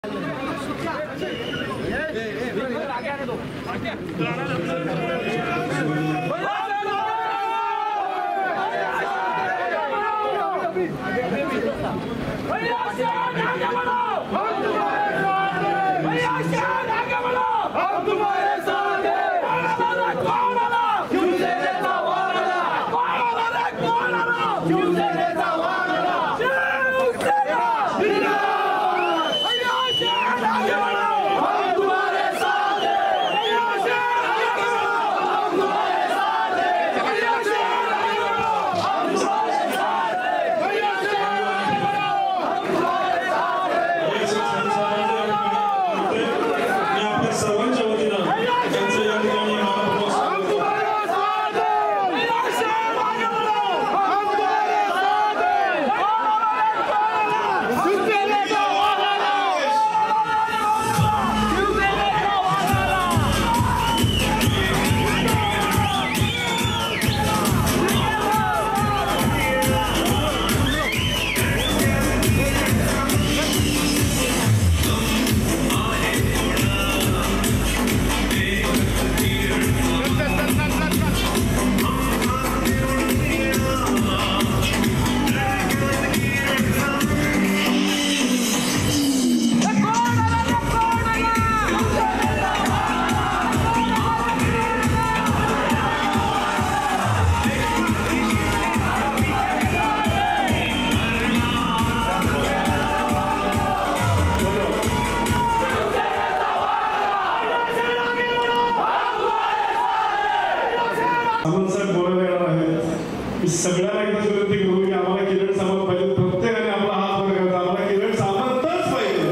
सगळ्यांना एकदा विनंती करू की आम्हाला किरण सामंत पाहिजे, प्रत्येकाने आपला हात वर करायचा, आम्हाला किरण सामंतच पाहिजे.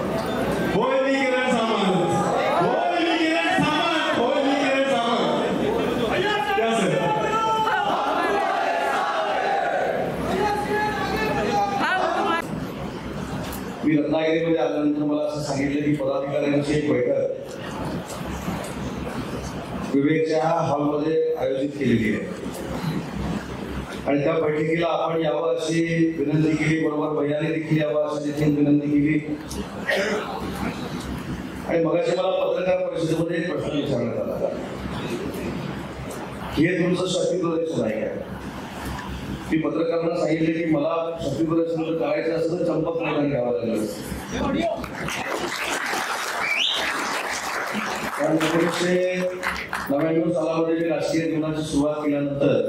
होय मी किरण सामंत, होय मी किरण सामंत, होय मी किरण सामंत. क्या सर मी रत्नागिरीमध्ये आल्यानंतर मला असं सांगितलं की पदाधिकाऱ्यांची एक बैठक विवेकच्या हॉलमध्ये आयोजित केलेली आहे आणि त्या बैठकीला आपण यावं अशी विनंती केली. बरोबर भैयाने देखील यावं अशी देखील विनंती केली. आणि मगाशी मला पत्रकार परिषदेमध्ये एक प्रश्न विचारण्यात आला की हे तुमचं शक्ती प्रदर्शन आहे का? मी पत्रकारांना सांगितले की मला शक्ती प्रदर्शन करायचं असं तर चंपक मैदान घ्यावं लागलं. कारण 1999 सालामध्ये मी राजकीय जीवनाची सुरुवात केल्यानंतर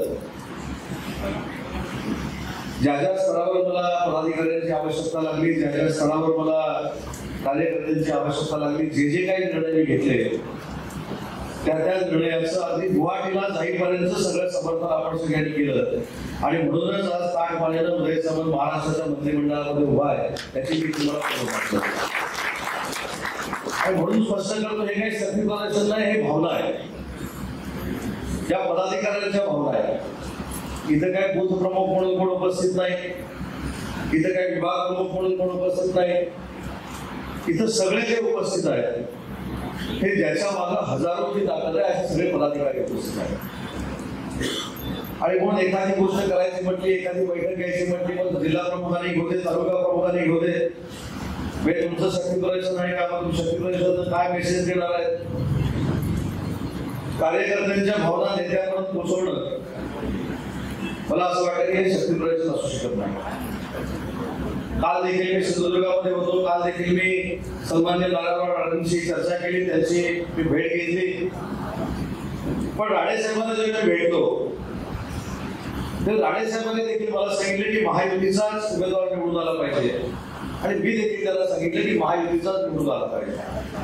ज्या ज्या स्तरावर मला पदाधिकाऱ्यांची आवश्यकता लागली, ज्या ज्या स्तरावर मला कार्यकर्त्यांची आवश्यकता लागली, जे जे काही निर्णय मी घेतले त्या त्या निर्णयाचं अगदी गुवाहाटीला जाईपर्यंत सगळं समर्थन आपण सगळ्यांनी केलं. आणि म्हणूनच आज ताट पाण्यानं उदय सामंत महाराष्ट्राच्या मंत्रिमंडळामध्ये उभा आहे त्याची मी तुम्हाला आणि म्हणून स्पष्ट करतो हे काही शक्ती प्रदर्शन नाही, हे भावना आहे, ज्या पदाधिकाऱ्यांच्या भावना आहे. इथं काय बूथ प्रमुख म्हणून कोण उपस्थित नाही, इथं काय विभाग प्रमुख म्हणून कोण उपस्थित नाही, इथं सगळे जे उपस्थित आहेत हे ज्याच्या मागे हजारोची ताकद आहे असे सगळे पदाधिकारी उपस्थित आहेत. आणि म्हणून एखादी गोष्ट करायची म्हटली, एखादी बैठक घ्यायची म्हटली, मग जिल्हा प्रमुखांनी घेऊ दे, तालुका प्रमुखांनी घेऊ दे, तुमचं शक्ती प्रदर्शन आहे का, मग शक्ती प्रदर्शन काय मेसेज देणार आहेत, कार्यकर्त्यांच्या भावना नेत्यांपर्यंत पोहोचवणं, मला असं वाटतं की हे शक्ती प्रदर्शन असू शकत नाही. काल देखील मी सिंधुदुर्गामध्ये होतो, काल देखील मी सन्मान्य नारायणराव राणेंशी चर्चा केली, त्यांची मी भेट घेतली. पण राणे साहेबांना जेव्हा मी भेटतो तर राणे साहेबांनी देखील मला सांगितले की महायुतीचाच उमेदवार निवडून आला पाहिजे आणि मी देखील त्याला सांगितलं की महायुतीचाच निवडून आला पाहिजे.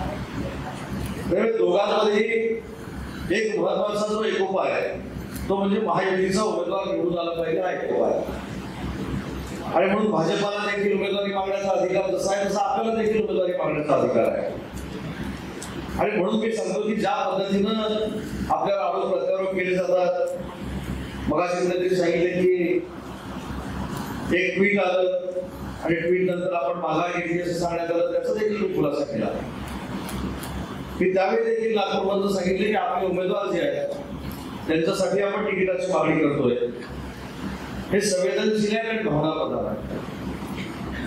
दोघांमध्ये एक महत्वाचा जो एकोपा आहे तो म्हणजे महायुतीचा उमेदवार निवडून आला पाहिजे हा एकोपा आहे. आणि म्हणून भाजपाला देखील उमेदवारी मागण्याचा अधिकार जसा आहे तसा आपल्याला देखील उमेदवारी मागण्याचा अधिकार आहे. आणि म्हणून मी सांगतो की ज्या पद्धतीनं आपल्याला आरोप प्रत्यारोप केले जातात, मगाशी त्यांनी सांगितले की एक ट्विट आलं आणि ट्विट नंतर आपण माघार घेतली असं सांगण्यात आलं, त्याचा देखील मी खुलासा केला. मी त्यावेळी देखील नागपूरमधून सांगितले की आपले उमेदवार जे आहेत त्यांच्यासाठी आपण तिकिटाची मागणी करतोय, हे संवेदनशील आहे आणि भावनाप्रधान आहे.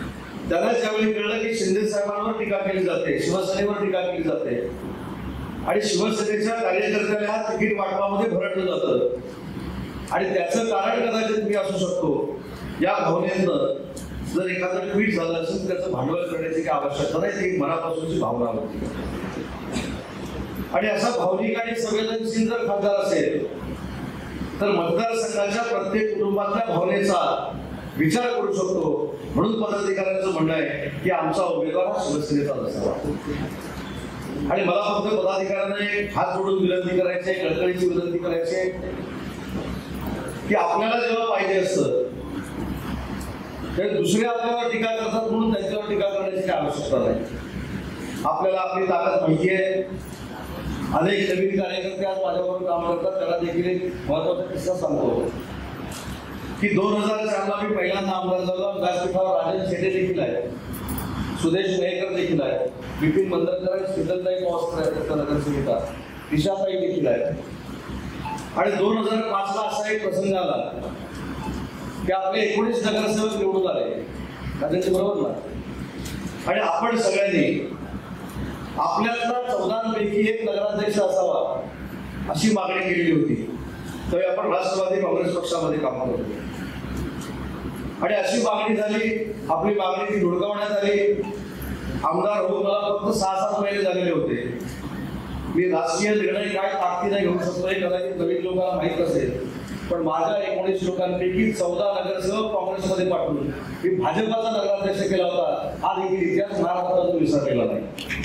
त्यांना ज्यावेळी कळलं की शिंदे साहेबांवर टीका केली जाते, शिवसेनेवर टीका केली जाते आणि शिवसेनेच्या कार्यकर्त्याला तिकीट वाटपामध्ये भरडलं जातं आणि त्याचं कारण कदाचित मी असू शकतो, या भावनेनं जर एखादं ट्विट झालं असेल त्याचं भांडवल करण्याची काही आवश्यकता नाही, ती मनापासूनची भावना होती. आणि असा भावनिक आणि संवेदनशील जर खासदार असेल तर मतदारसंघाच्या प्रत्येक कुटुंबातल्या भावनेचा विचार करू शकतो. म्हणून पदाधिकाऱ्यांचं म्हणणं आहे की आमचा उमेदवार हा शिवसेनेचा असावा. आणि मला फक्त पदाधिकाऱ्यांना एक हात जोडून विनंती करायची आहे, कळकळीची विनंती करायची आहे की आपल्याला जेव्हा पाहिजे असतं तर दुसरे आपल्यावर टीका करतात म्हणून त्यांच्यावर टीका करण्याची काही आवश्यकता नाही. आपल्याला आपली ताकद माहिती आहे. अनेक नवीन कार्यकर्ते आज माझ्याबरोबर काम करतात. त्याला देखील एक महत्वाचा किस्सा सांगतो की 2004ला मी पहिल्यांदा आमदार झालो. व्यासपीठावर राजन शेटे देखील आहे, सुदेश मेहकर देखील आहे, विपिन मंदरकर, शीतलताई पवार नगरसेविका, दिशाताई देखील आहे. आणि 2005ला असा एक प्रसंग आला की आपले 19 नगरसेवक निवडून आले, राजांच्या बरोबर ना. आणि आपण सगळ्यांनी आपल्यातला 14 पैकी एक नगराध्यक्ष असावा अशी मागणी केलेली होती. त्यावेळी आपण राष्ट्रवादी काँग्रेस पक्षामध्ये काम करत होतो आणि अशी मागणी झाली. आपली मागणी ती धुडकावण्यात आली. आमदार होऊन मला फक्त 6-7 महिने झालेले होते. मी राजकीय निर्णय काय ताकदीने घेऊ शकतो हे कदाचित नवीन लोकांना माहीत असेल, पण माझ्या 19 लोकांपैकी 14 नगरसेवक काँग्रेसमध्ये पाठवून मी भाजपाचा नगराध्यक्ष केला होता. हा देखील इतिहास महाराष्ट्रात विसरलेला नाही.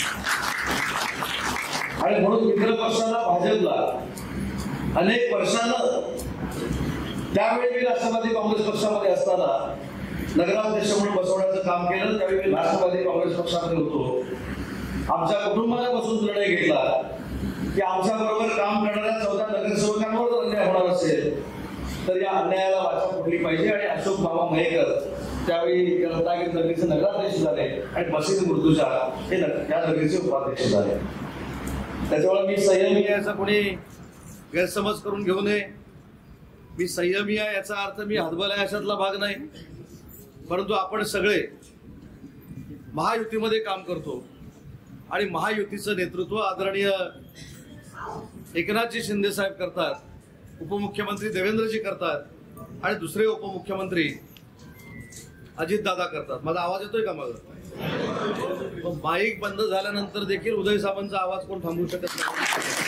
आणि म्हणून मित्र पक्षाला, भाजपला अनेक वर्षानं, त्यावेळी मी राष्ट्रवादी काँग्रेस पक्षामध्ये असताना नगराध्यक्ष म्हणून बसवण्याचं काम केलं. त्यावेळी मी राष्ट्रवादी काँग्रेस पक्षामध्ये होतो. आमच्या कुटुंबाने बसून निर्णय घेतला की आमच्या बरोबर काम करणाऱ्या 14 नगरसेवकांवर जर अन्याय होणार असेल तर या अन्यायाला वाचा फुटली पाहिजे. आणि अशोक मामा मयेकर त्यावेळी रत्नागिरी नगरीचे नगराध्यक्ष झाले आणि मसीद मुर्तुजा हे या नगरीचे उपाध्यक्ष झाले. त्याच्यामुळे मी संयमी याचा कोणी गैरसमज करून घेऊ नये. मी संयमी आहे याचा अर्थ मी हतबल आहे अशातला भाग नाही, परंतु आपण सगळे महायुतीमध्ये काम करतो आणि महायुतीचं नेतृत्व आदरणीय एकनाथजी शिंदे साहेब करतात, उपमुख्यमंत्री देवेंद्रजी करतात आणि दुसरे उपमुख्यमंत्री अजितदादा करतात. माझा आवाज येतोय का? मग माईक बंद झाल्यानंतर देखील उदय सामंतचा आवाज कोण थांबवू शकत नाही.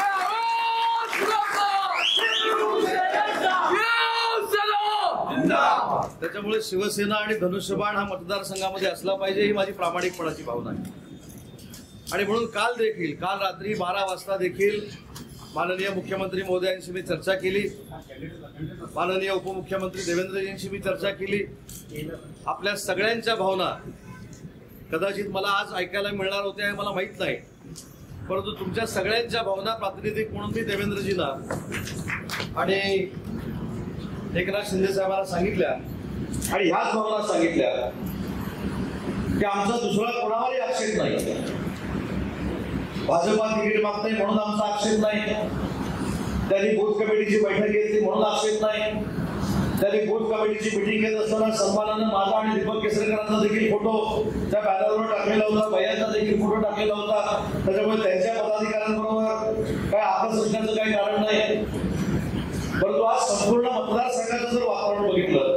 त्याच्यामुळे शिवसेना आणि धनुष्यबाण हा मतदारसंघामध्ये असला पाहिजे ही माझी प्रामाणिकपणाची भावना आहे. आणि म्हणून काल रात्री 12 वाजता देखील माननीय मुख्यमंत्री महोदयांशी मी चर्चा केली, माननीय उपमुख्यमंत्री देवेंद्रजींशी मी चर्चा केली. आपल्या सगळ्यांच्या भावना कदाचित मला आज ऐकायला मिळणार होत्या हे मला माहित नाही, परंतु तुमच्या सगळ्यांच्या भावना प्रातिनिधिक म्हणून मी देवेंद्रजींना आणि एकनाथ शिंदे साहेबांना सांगितल्या आणि ह्याच भावना सांगितल्या की आमचा दुसरा कोणावरही आक्षेप नाही. भाजपा तिकीट मागताय म्हणून आमचा आक्षेप नाही, त्यांनी बूथ कमिटीची बैठक घेतली म्हणून आक्षेप नाही, त्यांनी बूथ कमिटीची मिटिंग घेत असताना सन्मानानं माझा आणि दीपक केसरकरांचा देखील फोटो त्या बॅनरवर टाकलेला होता, भैयांचा देखील फोटो टाकलेला होता. त्याच्यामुळे त्यांच्या पदाधिकाऱ्यांबरोबर काय आपस असण्याचं काही कारण नाही. परंतु आज संपूर्ण मतदारसंघाचं जर वातावरण बघितलं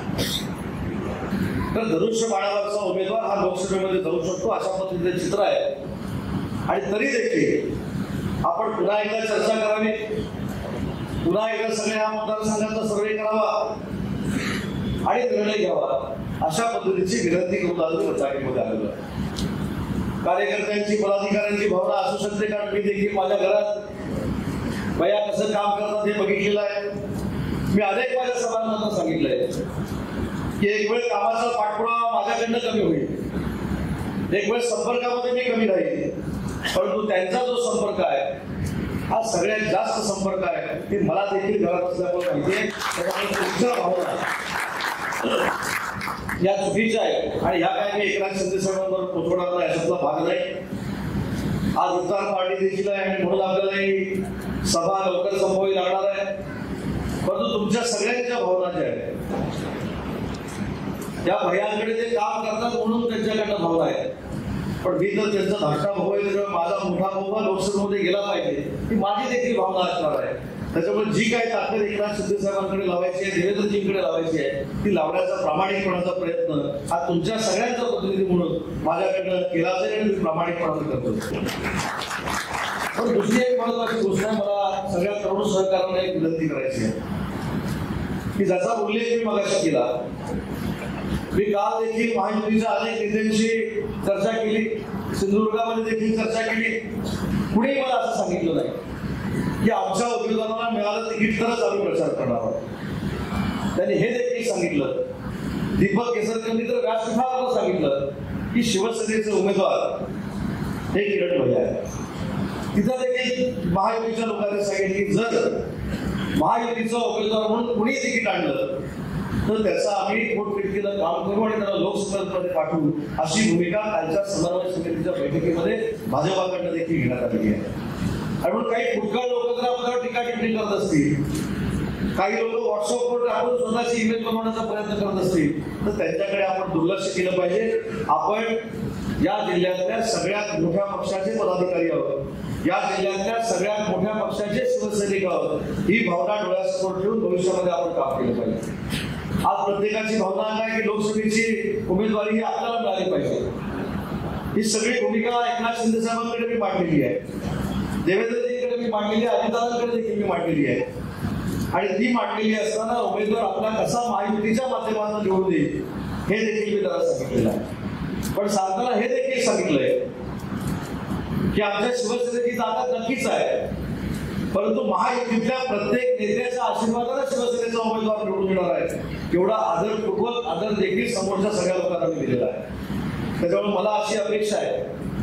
तर धनुष्य बाणावरचा उमेदवार हा लोकसभेमध्ये जाऊ शकतो अशा पद्धतीचे चित्र आहे. आणि तरी देखील आपण पुन्हा एकदा चर्चा करावी, पुन्हा एकदा सगळ्या मतदारसंघाचा सर्वे करावा आणि निर्णय घ्यावा अशा पद्धतीची विनंती करून आज रत्नागिरीमध्ये आलेलो आहे. कार्यकर्त्यांची, पदाधिकाऱ्यांची भावना असू शकते, कारण मी देखील माझ्या घरात बया कसं काम करतात हे बघितलेलं आहे. मी अनेक माझ्या सभांना सांगितलंय की एक वेळ कामाचा पाठपुरावा माझ्याकडनं कमी होईल, एक वेळ संपर्कामध्ये मी कमी राहील, परंतु त्यांचा जो संपर्क आहे हा सगळ्यात जास्त संपर्क आहे ते मला देखील घरात असल्यामुळे माहिती आहे. त्याच्यामुळे तुमच्या भावना या चुकीच्या आहेत आणि ह्या काय मी एकनाथ शिंदे साहेबांवर पोचवणार नाही अशातला भाग नाही. आज उद्धार पार्टी देखील आहे आणि म्हणून आपल्याला ही सभा लवकर संपवावी लागणार आहे. परंतु तुमच्या सगळ्यांच्या भावना ज्या आहेत त्या भैयांकडे ते काम करतात म्हणून त्यांच्याकडनं भावना आहे. पण मी जर त्यांचा धाकटा भाऊ आहे तर माझा मोठा भाऊ लोकसभेमध्ये गेला पाहिजे ही माझी देखील भावना असणार आहे. त्याच्यामुळे जी काही ताकद एकनाथ शिंदे साहेबांकडे लावायची आहे, देवेंद्रजींकडे लावायची आहे, ती लावण्याचा प्रामाणिकपणाचा प्रयत्न हा तुमच्या सगळ्यांचा प्रतिनिधी म्हणून माझ्याकडनं केला जाईल आणि मी प्रामाणिकपणाने करतो. पण दुसरी एक महत्वाची गोष्ट आहे, मला सगळ्या तरुण सहकार्यांना एक विनंती करायची आहे की ज्याचा उल्लेख मी मगाशी केला. मी काल देखील महायुतीच्या अनेक नेत्यांशी चर्चा केली, सिंधुदुर्गामध्ये देखील चर्चा केली. कुणीही मला असं सांगितलं नाही की आमच्या उमेदवारांना मिळालं तिकीट तरच आम्ही प्रचार करणार आहोत. त्यांनी हे देखील सांगितलं, दीपक केसरकरांनी तर व्यासपीठावर सांगितलं की शिवसेनेचे उमेदवार हे किरण भैया आहे. तिथं देखील महायुतीच्या लोकांनी सांगितलं की जर महायुतीचा उमेदवार म्हणून कुणी तिकीट आणलं तर त्याचा आम्ही पोटतिडकीनं काम करू आणि त्याला लोकसभेमध्ये पाठवू अशी भूमिका कालच्या समन्वय समितीच्या बैठकीमध्ये भाजपाकडनं देखील घेण्यात आलेली आहे. आणि म्हणून काही फुटकाळ लोक जर आपल्याला टीका टिप्पणी करत असतील, काही लोक व्हॉट्सअपवर टाकून स्वतःची इमेज बनवण्याचा प्रयत्न करत असतील तर त्यांच्याकडे आपण दुर्लक्ष केलं पाहिजे. आपण या जिल्ह्यातल्या सगळ्यात मोठ्या पक्षाचे पदाधिकारी आहोत, या जिल्ह्यातल्या सगळ्यात मोठ्या पक्षाचे शिवसैनिक आहोत. ही भावना डोळ्यासमोर ठेवून भविष्यामध्ये आपण काम केलं पाहिजे. आज प्रत्येकाची भावना आहे की लोकसभेची उमेदवारी ही आपल्याला मिळाली पाहिजे. ही सगळी भूमिका एकनाथ शिंदे साहेबांकडे मी मांडलेली आहे, देवेंद्रजींकडे मी मांडलेली आहे, अजितदादांकडे देखील मी मांडलेली आहे. आणि ती मांडलेली असताना उमेदवार आपला कसा महायुतीच्या माध्यमातून निवडून देईल हे देखील मी त्याला सांगितलेलं आहे. पण सांगताना हे देखील सांगितलंय की आमच्या शिवसेनेची ताकद नक्कीच आहे, परंतु महायुतीतल्या प्रत्येक नेत्याच्या आशीर्वादाने शिवसेनेचा उमेदवार निवडून येणार आहे. एवढा आदरपूर्वक आदर देखील समोरच्या सगळ्या लोकांना मी दिलेला आहे. त्याच्यामुळे मला अशी अपेक्षा आहे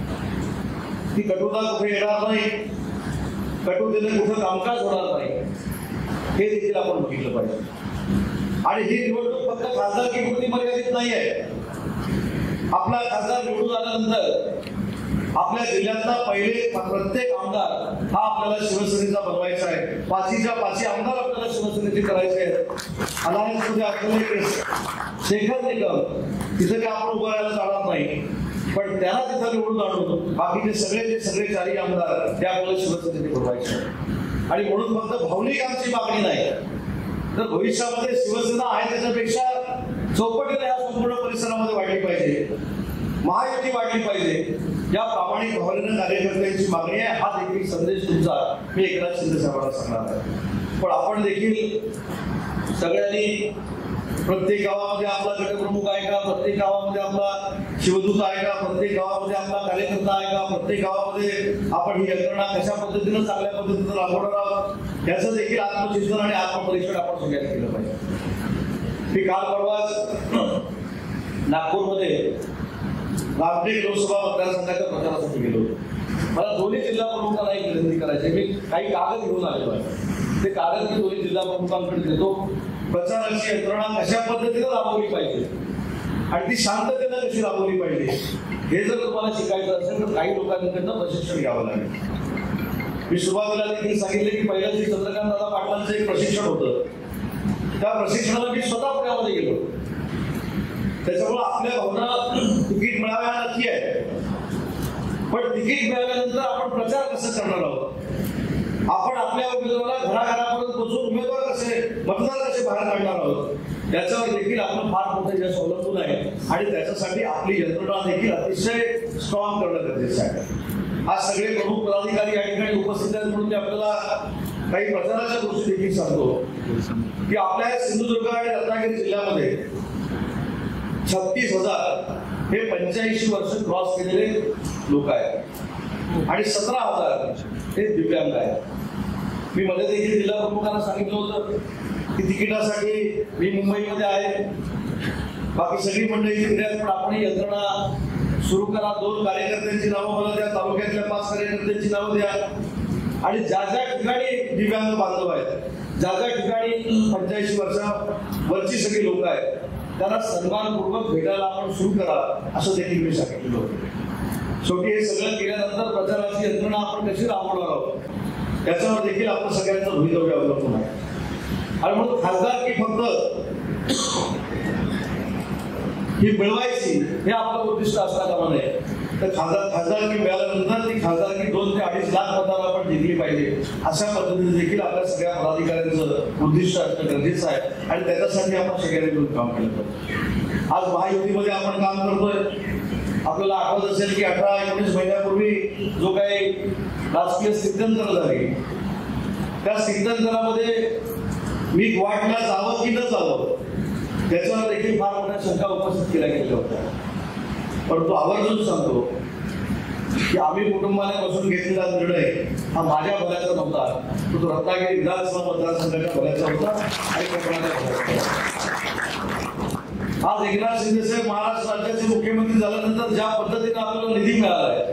की कटुता कुठे येणार नाही, कटुतेने कुठं कामकाज होणार नाही, हे देखील आपण बघितलं पाहिजे. आणि ही निवडणूक फक्त खासदारकीपुरती मर्यादित नाही आहे. आपला खासदार निवडून आल्यानंतर आपल्या जिल्ह्यातला पहिले प्रत्येक आमदार हा आपल्याला शिवसेनेचा बनवायचा आहे. पाचीच्या पाची आमदार आपल्याला शिवसेनेचे करायचे आहेत. अलायन्समध्ये आपल्याला शेखर निकम तिथं काय आपण उभं राहायला जाणार नाही, पण त्याला तिथं निवडून आणून बाकीचे सगळे चारही आमदार ते आपल्याला शिवसेनेचे बनवायचे आहेत. आणि म्हणून फक्त भावनिक आमची मागणी नाही, तर भविष्यामध्ये शिवसेना आहे त्याच्यापेक्षा चौपटीने या संपूर्ण परिसरामध्ये वाढली पाहिजे, महायुती वाढली पाहिजे. या प्रामाणिक भावनेनं कार्यकर्त्यांची मागणी आहे. हा देखील संदेश तुमचा मी एकनाथ शिंदे साहेबांना सांगणार आहे. पण आपण देखील सगळ्यांनी प्रत्येक गावामध्ये आपला गटप्रमुख आहे का, प्रत्येक गावामध्ये आपला शिवदूत आहे का, प्रत्येक गावामध्ये आपला कार्यकर्ता आहे का, प्रत्येक गावामध्ये आपण ही यंत्रणा कशा पद्धतीनं चांगल्या पद्धतीनं राबवणार आहोत याचं देखील आत्मचिंतन आणि आत्मपरीक्षण आपण सगळ्यांनी केलं पाहिजे. मी काल परवाच नागपूरमध्ये रामटेक लोकसभा मतदारसंघाच्या प्रचारासाठी गेलो. मला दोन्ही जिल्हा प्रमुखांना एक विनंती करायची. मी काही कागद घेऊन आलेलो आहे, ते कागद मी दोन्ही जिल्हा प्रमुखांकडे देतो. प्रचाराची यंत्रणा कशा पद्धतीनं राबवली पाहिजे आणि ती शांततेनं कशी राबवली पाहिजे हे जर तुम्हाला शिकायचं असेल तर काही लोकांकडनं प्रशिक्षण घ्यावं लागेल. मी सुरुवातीला देखील सांगितले की पहिल्या श्री चंद्रकांत दादा पाटलांचं एक प्रशिक्षण होतं, त्या प्रशिक्षणाला मी स्वतः पुण्यामध्ये गेलो. त्याच्यामुळे आपल्या भावना तिकीट मिळावे हा नक्की आहे, पण तिकीट मिळाल्यानंतर आपण प्रचार कसं करणार आहोत, आपण आपल्या उमेदवाराला घराघरापर्यंत पोहोचून उमेदवार कसे मतदार कसे बाहेर काढणार आहोत याच्यावर देखील आपण फार मोठे यश अवलंबून आहे. आणि त्याच्यासाठी आपली यंत्रणा देखील अतिशय स्ट्रॉंग करणं गरजेचं आहे. आज सगळे प्रमुख पदाधिकारी या ठिकाणी उपस्थित आहेत म्हणून मी आपल्याला काही प्रचाराच्या गोष्टी देखील सांगतो की आपल्या सिंधुदुर्ग आणि रत्नागिरी जिल्ह्यामध्ये 36,000 हे 85 वर्ष क्रॉस केलेले लोक आहेत आणि 17,000 हे दिव्यांग आहेत. मी मध्ये देखील जिल्हा प्रमुखांना सांगितलं होतं की तिकिटासाठी मी मुंबईमध्ये आहे, बाकी सगळी मंडळी तिकडे आहेत, पण आपण ही यंत्रणा सुरू करा. 2 कार्यकर्त्यांची नावं मला द्या, तालुक्यातल्या 5 कार्यकर्त्यांची नावं द्या आणि ज्या ज्या ठिकाणी दिव्यांग बांधव आहेत, ज्या ज्या ठिकाणी 85 वर्षावरची सगळी लोक आहेत त्यांना सन्मानपूर्वक भेटायला आपण सुरू करा असं देखील मी सांगितलं होतं. शेवटी हे सगळं केल्यानंतर प्रचाराची यंत्रणा आपण कशी राबवणार आहोत याच्यावर देखील आपण सगळ्यांचं भवितव्य अवलंबून आहे. आणि म्हणून खासदार की फक्त ही मिळवायची हे आपलं उद्दिष्ट असता कामा नये. तर खासदारकी मिळाल्यानंतर ती खासदारकी 2 ते 2.5 लाख मतांना आपण जिंकली पाहिजे अशा पद्धतीने देखील आपल्या सगळ्या पदाधिकाऱ्यांचं उद्दिष्ट असणं गरजेचं आहे आणि त्याच्यासाठी आपण सगळ्यांनी मिळून काम केलं पाहिजे. आज महायुतीमध्ये आपण काम करतोय. आपल्याला आठवत असेल की 18-19 महिन्यापूर्वी जो काही राजकीय स्थित्यंतर झाली त्या स्थित्यंतरामध्ये मी वाटला जावं की न जावं त्याच्यावर देखील फार मोठ्या शंका उपस्थित केल्या गेल्या होत्या. परंतु आवर्जून सांगतो की आम्ही कुटुंबाने बसून घेतलेला निर्णय हा माझ्या भल्याचा नव्हता, तो रत्नागिरी विधानसभा मतदारसंघाच्या भल्याचा होता आणि कोकणाच्या भल्याचा. आज एकनाथ शिंदे साहेब महाराष्ट्र राज्याचे मुख्यमंत्री झाल्यानंतर ज्या पद्धतीने आपल्याला निधी मिळालाय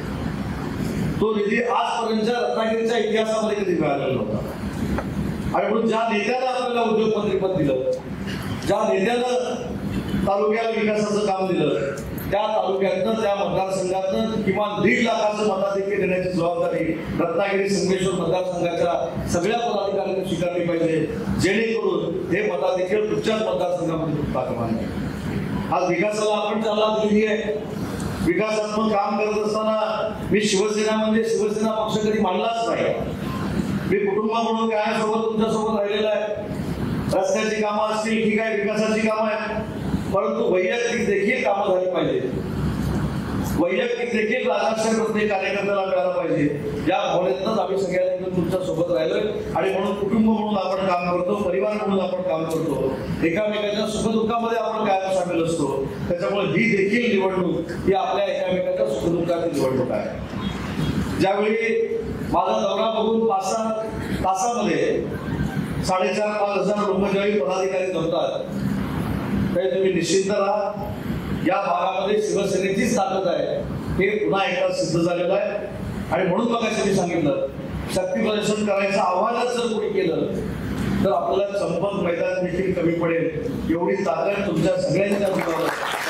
तो निधी आजपर्यंतच्या रत्नागिरीच्या इतिहासामध्ये कधी मिळालेला नव्हता. आणि म्हणून ज्या नेत्याला आपल्याला उद्योगमंत्रीपद दिलं, ज्या नेत्यानं तालुक्याला विकासाचं काम दिलं, त्या तालुक्यातनं त्या मतदारसंघातनं किमान 1.5 लाखाचं मताधिक्य देण्याची जबाबदारी रत्नागिरी संगमेश्वर मतदारसंघाच्या सगळ्या पदाधिकाऱ्यांनी स्वीकारली पाहिजे, जेणेकरून हे मताधिक्य तुमच्याच मतदारसंघामध्ये टाकणार नाही. आज विकासाला आपण चालना दिलेली आहे. विकासात्मक काम करत असताना मी शिवसेना म्हणजे शिवसेना पक्ष कधी मानलाच नाही. मी कुटुंब म्हणून कायमसोबत तुमच्यासोबत राहिलेला आहे. रस्त्याची कामं असतील ठीक आहे, विकासाची कामं आहेत, परंतु वैयक्तिक देखील कामं झाली पाहिजे. वैयक्तिक देखील राजकारणात प्रत्येक कार्यकर्त्याला मिळाला पाहिजे. या भावनेतूनच आम्ही सगळ्यांनी तुमच्या सोबत राहिलोय आणि म्हणून कुटुंब म्हणून आपण काम करतो, परिवार म्हणून आपण काम करतो, एकामेकाच्या सुखदुःखामध्ये आपण कायम सामील असतो. त्याच्यामुळे ही देखील निवडणूक ही आपल्या एकामेकाच्या सुखदुःखाची निवडणूक आहे. ज्यावेळी माझा दौरा बघून 5-6 तासामध्ये 4,500-5,000 लोक ज्यावेळी पदाधिकारी जमतात त्यावेळी तुम्ही निश्चिंत राहा. या भागामध्ये शिवसेनेचीच ताकद आहे हे पुन्हा एकदा सिद्ध झालेलं आहे. आणि म्हणून मगाशी मी सांगितलं, शक्ती प्रदर्शन करायचं आव्हानच जर कोणी केलं तर आपल्याला चंपत मैदान देखील कमी पडेल एवढी ताकद तुमच्या सगळ्यांच्या मुलावर.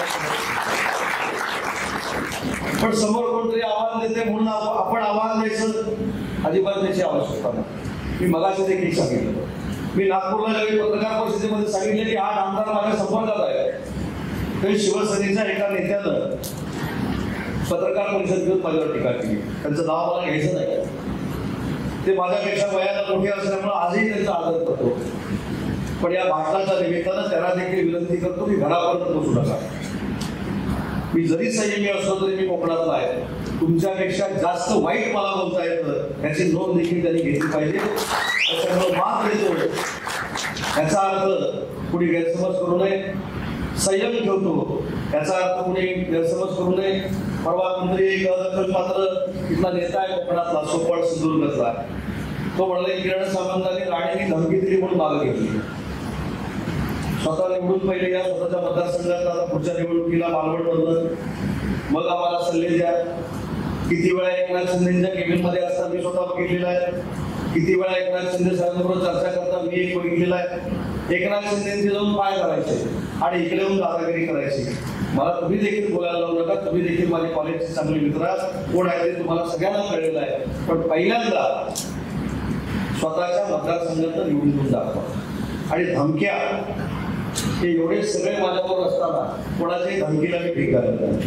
पण समोर कोणतरी आव्हान देते म्हणून आपण आव्हान द्यायचं अजिबात त्याची आवश्यकता नाही. मी मगाशी देखील सांगितलं, मी नागपूरला ज्यावेळी पत्रकार परिषदेमध्ये सांगितले की 8 आमदार माझ्या संपर्कात आहे, तरी शिवसेनेच्या एका नेत्यानं पत्रकार परिषद घेऊन माझ्यावर टीका केली. त्यांचं नाव मला घ्यायचं नाही. ते माझ्यापेक्षा वयाला मोठे असल्यामुळे आजही त्यांचा आदर करतो. पण या भाषणाच्या निमित्तानं त्यांना देखील विनंती करतो की घरापर्यंत पोहोचू नका. मी जरी संयमी असलो तरी मी कोकणातला आहे. तुमच्यापेक्षा जास्त वाईट मला बोलता येतं याची नोंद देखील त्यांनी घेतली पाहिजे. त्याच्यामुळे माफ देतो याचा अर्थ कुणी गैरसमज करू नये, संयम ठेवतो याचा अर्थ कुणी गैरसमज करू नये. परवा कोणतरी एक दखलपात्र इथला नेता आहे कोकणातला, सोपळ सिंधुदुर्गचा, तो म्हणला की किरण सामंतांनी राणेंनी धमकी दिली म्हणून मागे घेतली. स्वतः निवडून पहिले या स्वतःच्या मतदारसंघात आता पुढच्या निवडणुकीला मालवण बनलं, मग आम्हाला सल्ले द्या. किती वेळा एकनाथ शिंदेच्या केबिनमध्ये असताना मी स्वतः बघितलेला आहे. किती वेळा एकनाथ शिंदे साहेबांबरोबर चर्चा करता मी एक बघितलेला आहे. एकनाथ शिंदेचे जाऊन पाय करायचे आणि इकडे येऊन दादागिरी करायची. मला तुम्ही देखील बोलायला लावू नका. तुम्ही देखील माझे कॉलेजचे चांगले मित्र आहात. कोण आहे ते तुम्हाला सगळ्यांना कळलेलं आहे. पण पहिल्यांदा स्वतःच्या मतदारसंघात निवडून देऊन दाखवा. आणि धमक्या हे एवढे सगळे माझ्याबरोबर असताना कोणाच्याही धमकीला मी ठीक घालत नाही.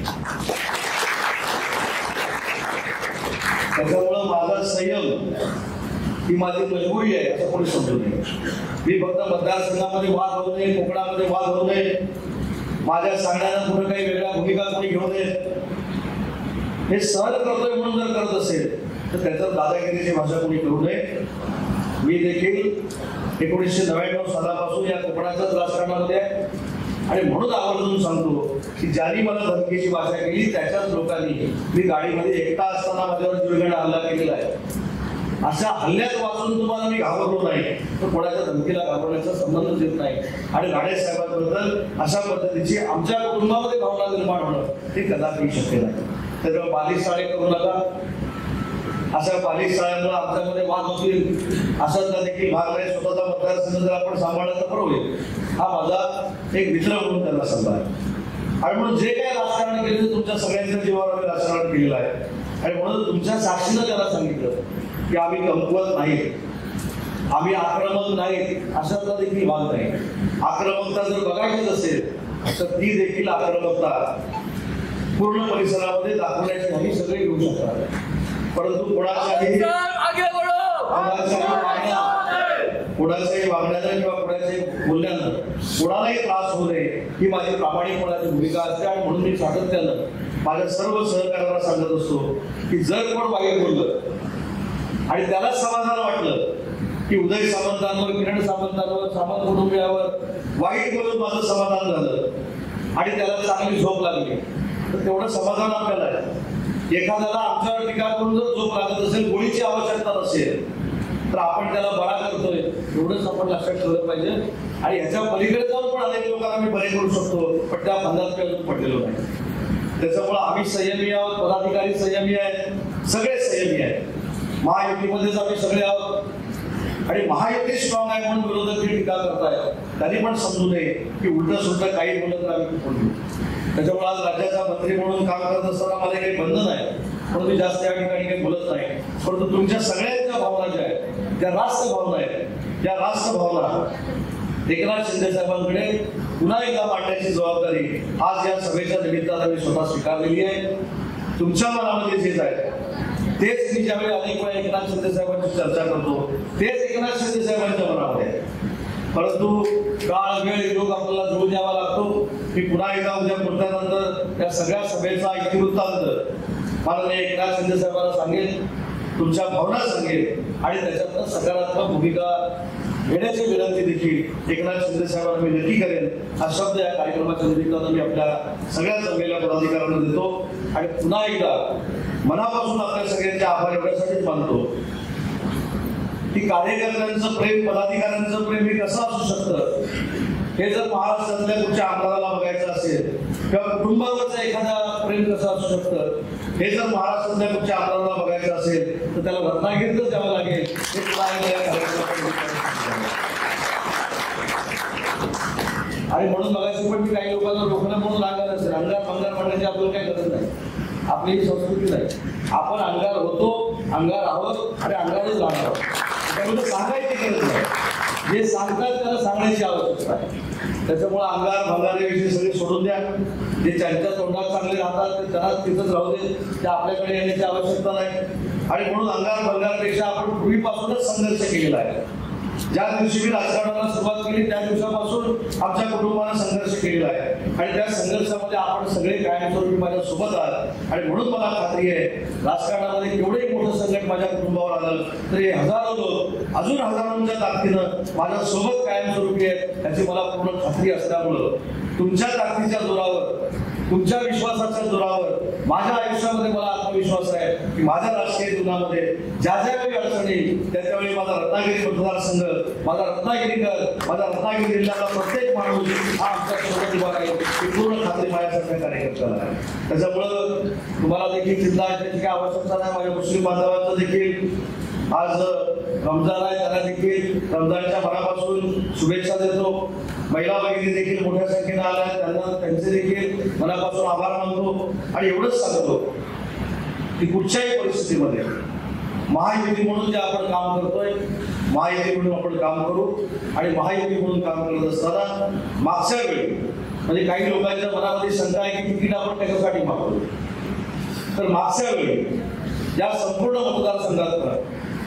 त्याच्यामुळं माझा संयम ही माझी मजबुरी आहे असं कोणी समजू नये. मी फक्त मतदारसंघामध्ये वाद होऊ नये, कोकणामध्ये वाद होऊ नये, माझ्या सांगण्याला पुढे काही वेगळ्या भूमिका कोणी घेऊ नये हे सहज करतोय म्हणून जर करत असेल तर त्याच्यात दादागिरीची भाषा कोणी करू नये. मी देखील 1999 सालापासून या कोकणाच्याच राजकारणामध्ये आहे आणि म्हणून आवर्जून सांगतो की ज्यांनी मला धमकीची भाषा केली त्याच्याच लोकांनी मी गाडीमध्ये एकटा असताना माझ्यावर जीवघेणा हल्ला केलेला आहे. अशा हल्ल्यात वाचून तुम्हाला मी घाबरलो नाही तर कोणाच्या धमकीला घाबरण्याचा संबंध येत नाही. आणि राणे साहेबांबद्दल अशा पद्धतीची आमच्या कुटुंबामध्ये भावना निर्माण होणं हे कदापि शक्य नाही. त्याच्यामुळे बालिश शाळे करू नका. अशा बालिश शाळांमुळे आमच्यामध्ये वाद होतील अशातला देखील भाग नाही. स्वतःचा मतदारसंघ जर आपण सांभाळला तर बरं होईल. हा माझा एक मित्र म्हणून त्यांना सल्ला आहे. आणि म्हणून जे काही राजकारण केलं तुमच्या सगळ्यांच्या जीवावर आम्ही राजकारण केलेलं आहे. आणि म्हणून तुमच्या साक्षीनं त्याला सांगितलं की आम्ही कमकुवत नाही, आम्ही आक्रमक नाहीत, अशातला देखील भाग नाही. आक्रमकता जर बघायचीच असेल तर ती देखील आक्रमकता पूर्ण परिसरामध्ये दाखवण्याची आम्ही सगळे घेऊ शकतात. परंतु कोणाच्याही वागण्यानं किंवा कोणाच्याही बोलण्यानं कोणालाही त्रास होऊ नये ही माझी प्रामाणिकपणाची भूमिका असते. आणि म्हणून मी सातत्यानं माझ्या सर्व सहकार्यांना सांगत असतो की जर कोण वाईट बोललं आणि त्याला समाधान वाटलं की उदय सामंतांवर, किरण सामंतांवर, सामंत कुटुंबियावर वाईट बोलून माझं समाधान झालं आणि त्याला चांगली झोप लागली, तर तेवढं समाधान आपल्याला आहे. एखाद्याला आमच्यावर टीका करून जर झोप लागत असेल, गोळीची आवश्यकता नसेल, तर आपण त्याला बरा करतोय एवढंच आपण लक्षात ठेवलं पाहिजे. आणि ह्याच्या पलीकडे जाऊन पण अनेक लोकांना मी बरे करू शकतो, पण त्या बंधात काही पडलेलो नाही. त्याच्यामुळे आम्ही संयमी आहोत, पदाधिकारी संयमी आहेत, सगळे संयमी आहेत. महायुतीमध्येच आम्ही सगळे आहोत. आणि महायुती स्ट्रॉंग आहे म्हणून विरोधक जी टीका करतायत त्यांनी पण समजू नये की उलट सुलट काही बोलत आम्ही बोलू. त्याच्यामुळे आज राज्याचा मंत्री म्हणून काम करत असताना मला काही बंधन आहे म्हणून मी जास्त या ठिकाणी काही बोलत नाही. परंतु तुमच्या सगळ्यांच्या भावना ज्या आहेत त्या राष्ट्र भावना आहेत, त्या राष्ट्र भावना एकनाथ शिंदे साहेबांकडे पुन्हा एकदा मांडण्याची जबाबदारी आज या सभेच्या निमित्तानं मी स्वतः स्वीकारलेली आहे. तुमच्या मनामध्ये जे आहे तेच मी ज्यावेळी अनेक वेळा एकनाथ शिंदे साहेबांची चर्चा करतो तेच एकनाथ शिंदे साहेबांच्या मनामध्ये आहे. परंतु काळ वेळ योग आपल्याला जुळून द्यावा लागतो. मी पुन्हा एकदा उद्या बोलल्यानंतर त्या सगळ्या सभेचा इतिवृत्तांत माननीय एकनाथ शिंदे साहेबांना सांगेल, तुमच्या भावना सांगेल आणि त्याच्यातनं सकारात्मक भूमिका घेण्याची विनंती देखील एकनाथ शिंदे साहेबांना मी नक्की करेन. हा शब्द या कार्यक्रमाच्या निमित्तानं मी आपल्या सगळ्या जमलेल्या पदाधिकाऱ्यांना देतो. आणि पुन्हा एकदा मनापासून आपल्या सगळ्यांचे आभार एवढ्यासाठीच मानतो की कार्यकर्त्यांचं प्रेम, पदाधिकाऱ्यांचं प्रेम हे कसं असू शकतं हे जर महाराष्ट्रातल्या कुठच्या आमदाराला बघायचं असेल किंवा कुटुंबावरचं एखादा प्रेम कसं असू शकतं हे जर महाराष्ट्रातल्या कुठच्या आमदाराला बघायचं असेल तर त्याला रत्नागिरीतच द्यावं लागेल. हे आणि म्हणून बघायचं पण की काही लोकांना रोखणं म्हणून लागत असेल. अंगार भंगार म्हणण्याची आपल्याला काही गरज नाही, आपली ही संस्कृती नाही. आपण अंगार होतो, अंगार आहोत आणि अंगारच राहणार आहोत. त्यामुळे सांगायची गरज नाही, जे सांगतात त्याला सांगण्याची आवश्यकता आहे. त्याच्यामुळे अंगार भंगाराविषयी सगळे सोडून द्या. जे त्यांच्या तोंडात चांगले राहतात ते त्यांना तिथंच राहू दे, ते आपल्याकडे येण्याची आवश्यकता नाही. आणि म्हणून अंगार भंगारपेक्षा आपण पूर्वीपासूनच संघर्ष केलेला आहे. ज्या दिवशी मी राजकारणाला सुरुवात केली त्या दिवसापासून आमच्या कुटुंबानं संघर्ष केलेला आहे आणि त्या संघर्षामध्ये आपण सगळे कायमस्वरूपी माझ्या सोबत आहात. आणि म्हणून मला खात्री आहे राजकारणामध्ये केवढेही मोठं संकट माझ्या कुटुंबावर आलं तरी हजारो लोक अजून हजारोंच्या ताकदीनं माझ्या सोबत कायमस्वरूपी आहेत याची मला पूर्ण खात्री असल्यामुळं तुमच्या ताकदीच्या जोरावर, तुमच्या विश्वासाच्या जोरावर माझ्या आयुष्यामध्ये मला आत्मविश्वास आहे की माझ्या राजकीय जीवनामध्ये ज्या ज्या वेळी अडचणी त्याच्यावेळी माझा रत्नागिरी मतदारसंघ, माझा रत्नागिरीकर, माझा रत्नागिरी जिल्ह्याचा प्रत्येक माणूस हा आमच्या सोबत उभा राहील ही पूर्ण खात्री माझ्यासारख्या कार्यकर्त्याला आहे. त्याच्यामुळं तुम्हाला देखील चिंता असण्याची काही आवश्यकता नाही. माझ्या मुस्लिम बांधवांचं देखील आज रमजान आहे, त्यांना देखील रमजानच्या मनापासून शुभेच्छा देतो. महिला भगिनी देखील मोठ्या संख्येने आल्या, त्यांना त्यांचे देखील मनापासून आभार मानतो. आणि एवढंच सांगतो की कुठच्याही परिस्थितीमध्ये महायुती म्हणून जे आपण काम करतोय, महायुती म्हणून आपण काम करू. आणि महायुती म्हणून काम करत असताना मागच्या वेळी म्हणजे काही लोकांच्या मनामध्ये शंका आहे की तिकीट आपण कशासाठी मागतो, तर मागच्या वेळी या संपूर्ण मतदारसंघात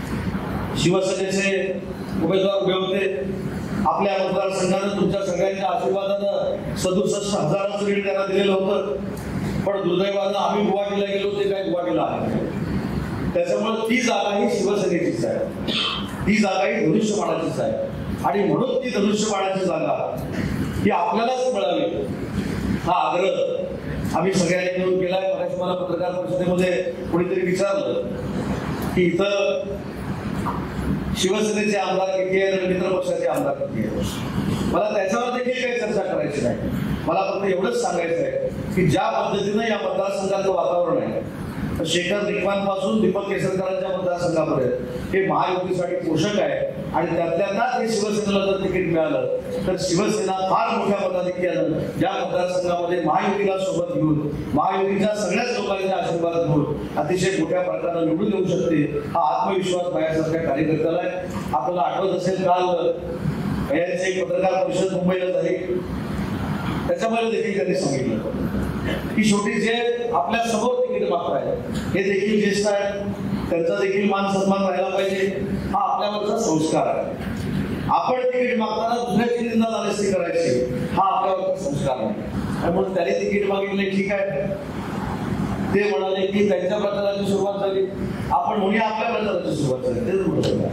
शिवसेनेचे उमेदवार उभे होते. आपल्या मतदारसंघानं तुमच्या सगळ्यांच्या आशीर्वादानं 67,000चं लीड त्यांना दिलेलं होतं. पण दुर्दैवानं आम्ही गुवाहाटीला गेलो, ते काही गुवाहाटीला आले. त्याच्यामुळे ती जागा ही शिवसेनेचीच आहे, ती जागा ही धनुष्यबाणाचीच आहे. आणि म्हणून ती धनुष्यबाणाची जागा ही आपल्यालाच मिळावी हा आग्रह आम्ही सगळ्यांनी मिळून केलाय. मगाशी मला पत्रकार परिषदेमध्ये कोणीतरी विचारलं की इथं शिवसेनेचे आमदार किती आहेत आणि मित्र पक्षाचे आमदार किती आहेत. मला त्याच्यावर देखील काही चर्चा करायची नाही. मला फक्त एवढंच सांगायचं आहे की ज्या पद्धतीनं या मतदारसंघाचं वातावरण आहे, शेखर निकमांपासून दीपक केसरकरांच्या मतदारसंघापर्यंत हे महायुतीसाठी पोषक आहे. आणि त्यातल्या त्यात हे शिवसेनेला जर तिकीट मिळालं तर शिवसेना फार मोठ्या मताधिक्यानं या मतदारसंघामध्ये महायुतीला सोबत घेऊन महायुतीच्या सगळ्याच लोकांच्या आशीर्वाद घेऊन अतिशय मोठ्या प्रकारानं निवडून येऊ शकते. हा आत्मविश्वास माझ्यासारख्या कार्यकर्त्याला आहे. आपल्याला आठवत असेल काल यांची एक पत्रकार परिषद मुंबईला झाली. त्याच्यामध्ये देखील त्यांनी सांगितलं की शेवटी जे आपल्या समोर तिकीट मागतायत हे देखील ज्येष्ठ आहेत, त्यांचा देखील मान सन्मान राहायला पाहिजे, हा आपल्यावरचा संस्कार आहे. आपण तिकीट मागताना दुसऱ्याची निंदा नालिस्ती करायची हा आपल्यावरचा संस्कार आहे. त्यामुळे त्याने तिकीट मागितले, ठीक आहे. ते म्हणाले की त्यांच्या प्रचाराची सुरुवात झाली, आपण म्हणूया आपल्या प्रचाराची सुरुवात झाली. तेच बरोबर.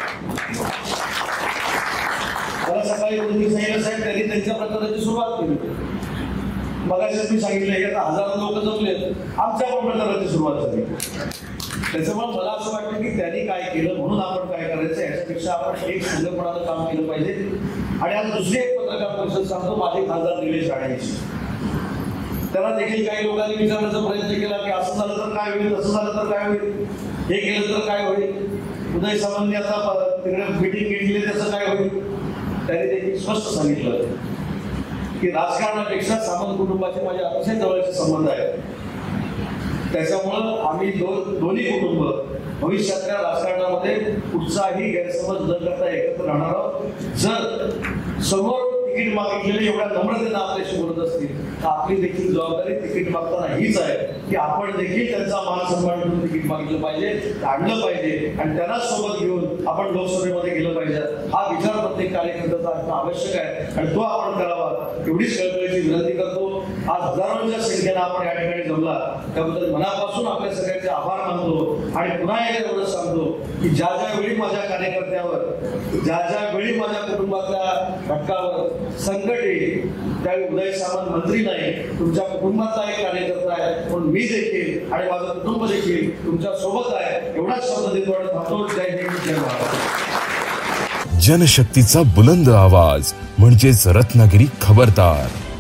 मला सकाळी कोणी सांगितलं साहेब त्यांनी त्यांच्या प्रचाराची सुरुवात केली. मगाशीच मी सांगितलं की आता हजारो लोक जमले, आमच्या पण प्रचाराची सुरुवात झाली. त्याच्यामुळे मला असं वाटतं की त्यांनी काय केलं म्हणून आपण काय करायचं याच्यापेक्षा आपण एक संघपणानं काम केलं पाहिजे. आणि आज दुसरी एक पत्रकार परिषद सांगतो, माझे खासदार निलेश राणेंची. त्याला देखील काही लोकांनी विचारण्याचा प्रयत्न केला की असं झालं तर काय होईल, तसं झालं तर काय होईल, हे केलं तर काय होईल, उदय सामंतने आता तिकडे मीटिंग घेतली त्याचं काय होईल. त्यांनी देखील स्पष्ट सांगितलं की राजकारणापेक्षा सामंत कुटुंबाचे माझे अतिशय जवळचे संबंध आहेत. त्याच्यामुळं आम्ही दोन्ही कुटुंब भविष्यातल्या राजकारणामध्ये कुठचाही गैरसमज न करता एकत्र राहणार आहोत. जर समोर तिकीट मागितलेले एवढ्या नम्रतेनं आपल्याशी बोलत असतील तर आपली देखील जबाबदारी तिकीट मागताना हीच आहे की आपण देखील त्यांचा मान सन्मान करून तिकीट मागितलं पाहिजे, आणलं पाहिजे आणि त्यांना सोबत घेऊन आपण लोकसभेमध्ये गेलं पाहिजे. हा विचार प्रत्येक कार्यकर्त्याचा असणं आवश्यक आहे आणि तो आपण करावा एवढीच कळकळीची विनंती करतो. आज हजारोंच्या संख्येनं आपण या ठिकाणी जमला त्याबद्दल मनापासून आपल्या सगळ्यांचे आभार मानतो. आणि पुन्हा एकदा एवढं सांगतो की ज्या वेळी माझ्या कार्यकर्त्यावर, ज्या वेळी माझ्या कुटुंबातल्या घटकावर संकट येईल त्यावेळी उदय सामंत मंत्री नाही, तुमच्या कुटुंबाचा एक कार्यकर्ता आहे म्हणून मी देखील आणि माझं कुटुंब देखील तुमच्या सोबत आहे. एवढाच शब्द देतो आणि थांबतो. जय हिंद, जय महाराष्ट्र. जनशक्तीचा बुलंद आवाज म्हणजेच रत्नागिरी खबरदार.